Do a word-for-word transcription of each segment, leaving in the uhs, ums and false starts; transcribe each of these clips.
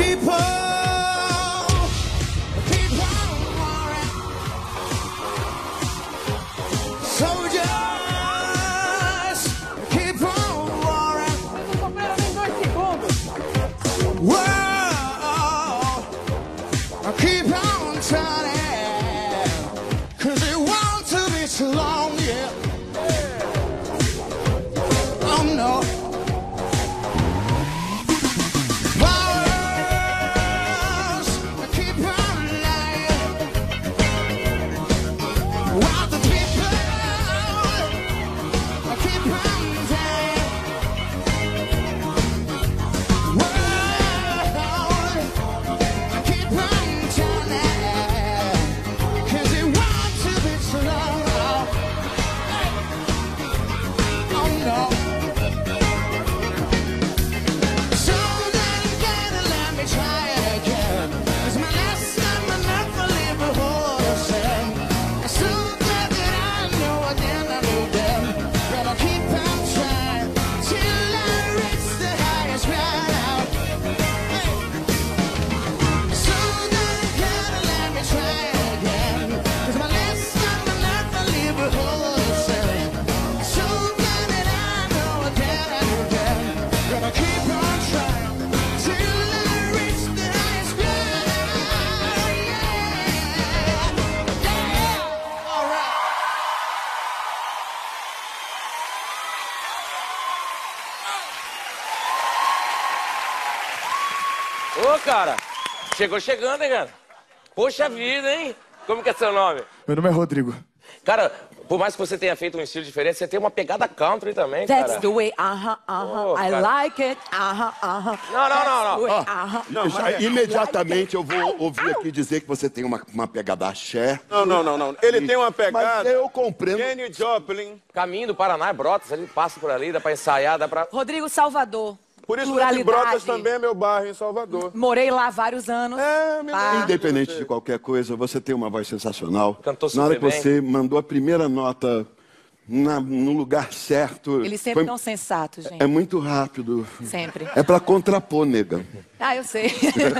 Ô, cara, chegou chegando, hein, cara? Poxa vida, hein? Como que é seu nome? Meu nome é Rodrigo. Cara, por mais que você tenha feito um estilo diferente, você tem uma pegada country também, That's cara. the way, aham, aham, Oh, I cara. like it, aham, aham. Não, não, não, não. Way, Ah, aham. não, já, imediatamente eu vou ouvir aqui dizer que você tem uma, uma pegada axé. Não, não, não, não. Ele tem uma pegada. Mas eu compreendo. Kenny Joplin. Caminho do Paraná, Brotas, ali passa por ali, dá pra ensaiar, dá pra... Rodrigo Salvador. Por isso que Pluralidade. Brotas também é meu bairro em Salvador. Morei lá há vários anos. É, meu Tá. Deus. Independente de qualquer coisa, você tem uma voz sensacional. Cantou super Na hora que bem. você mandou a primeira nota na, no lugar certo. Eles sempre foi- estão sensatos, gente. É muito rápido. Sempre. É pra contrapor, nega. Ah, eu sei.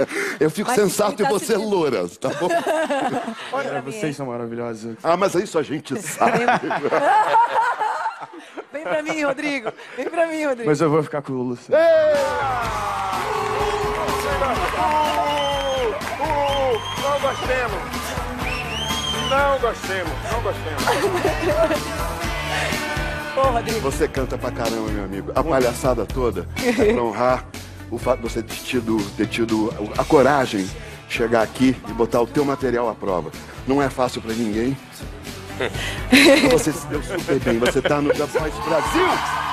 Eu fico Mas sensato ele e tá você se- loura, tá bom? Olha, vocês são maravilhosos. Ah, mas isso a gente sabe. Vem pra mim, Rodrigo. Vem pra mim, Rodrigo. Mas eu vou ficar com o Luciano. Não gostemos. Não gostemos, não gostemos. Ô, Rodrigo. Você canta pra caramba, meu amigo. A palhaçada toda é pra honrar o fato de você ter tido, ter tido a coragem de chegar aqui e botar o teu material à prova. Não é fácil pra ninguém. Você se deu super bem. Você tá no The Voice Brasil.